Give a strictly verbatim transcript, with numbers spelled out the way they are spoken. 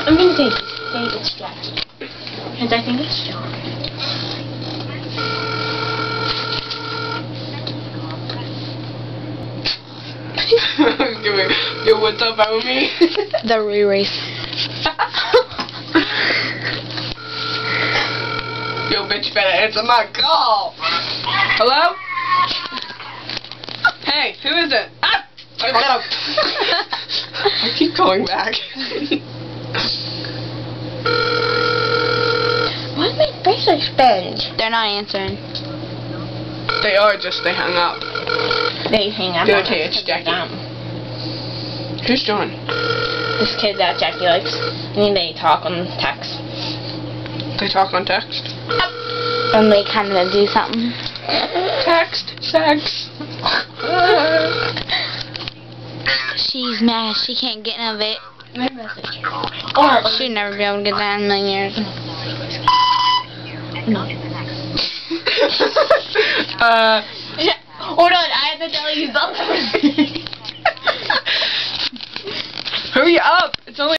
I'm gonna say say it's Jackie. Because I think it's John. Give me, yo, what's up, homie? The re-race. Yo, bitch, better answer my call. Hello? Hey, who is it? Ah! Hold up. I keep calling back. Why is my face like sponge? They're not answering. They are, just they hung up. They hang up. Do on it to you, us it's 'cause they're Jackie. dumb. Who's John? This kid that Jackie likes. I mean, they talk on text. They talk on text? And they kind of do something. Text, sex. She's mad. She can't get none of it. Or She'd never be able to get that in a million years. no. uh. Hold on, I have to tell you something.